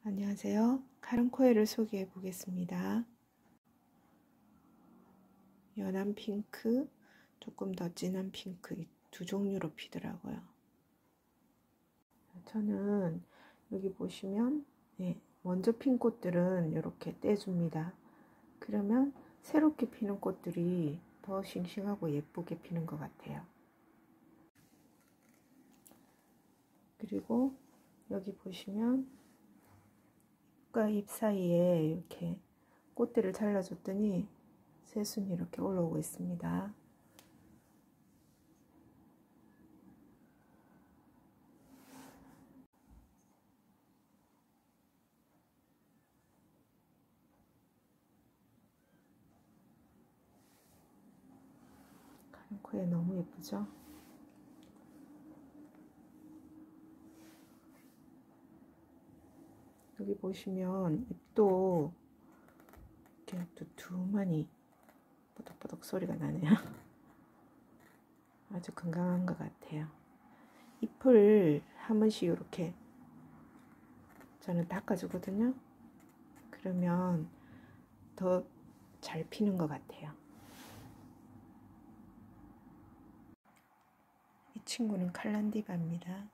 안녕하세요. 카랑코에를 소개해 보겠습니다. 연한 핑크, 조금 더 진한 핑크 두 종류로 피더라고요. 저는 여기 보시면 먼저 핀 꽃들은 이렇게 떼줍니다. 그러면 새롭게 피는 꽃들이 더 싱싱하고 예쁘게 피는 것 같아요. 그리고 여기 보시면 잎과 잎 사이에 이렇게 꽃들을 잘라줬더니 새순이 이렇게 올라오고 있습니다. 카랑코에 너무 예쁘죠? 여기 보시면 잎도 이렇게 두툼하니 뽀덕뽀덕 소리가 나네요. 아주 건강한 것 같아요. 잎을 한 번씩 이렇게 저는 닦아주거든요. 그러면 더 잘 피는 것 같아요. 이 친구는 칼란디바입니다.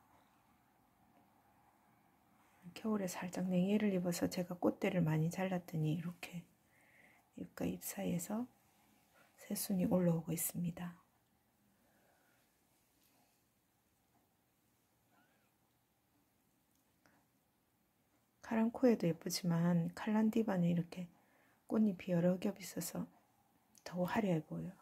겨울에 살짝 냉해를 입어서 제가 꽃대를 많이 잘랐더니 이렇게 잎과 잎 사이에서 새순이 올라오고 있습니다. 카랑코에도 예쁘지만 칼란디바는 이렇게 꽃잎이 여러 겹 있어서 더 화려해 보여요.